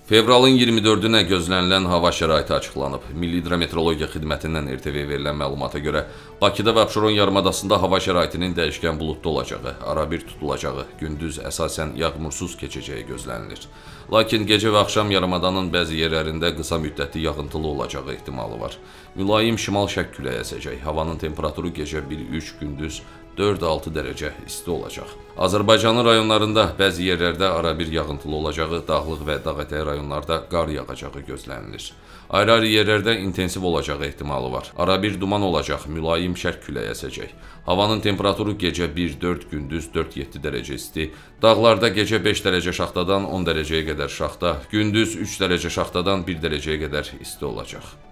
Fevralın 24-ünə gözlənilən hava şəraiti açıqlanıb. Milli Hidrometeorologiya Xidmətindən RTV verilən məlumata görə, Bakıda və Abşeron yarımadasında hava şəraitinin dəyişkən buludlu olacağı, arabir tutulacağı, gündüz əsasən yağmursuz keçəcəyi gözlənilir. Lakin gecə və axşam yarımadanın bəzi yerlərində qısa müddətli yağıntılı olacağı ehtimalı var. Mülayim şimal-şərq küləyi əsəcək. Havanın temperaturu gecə 1-3, gündüz 4-6 dərəcə isti olacaq. Azərbaycanın rayonlarında bəzi yerlərdə arabir yağıntılı olacağı, dağlıq və dağətəyi rayonlarda qar yağacağı gözlənilir. Ayrı-ayrı yerlərdə intensiv olacağı ehtimalı var. Arabir duman olacaq, mülayim şərq küləyi əsəcək. Havanın temperaturu gecə 1-4, gündüz 4-7 dərəcə isti. Dağlarda gecə 5 dərəcə şaxtadan 10 dərəcəyə qədər şaxta, gündüz 3 dərəcə şaxtadan 1 dərəcəyə qədər isti olacaq.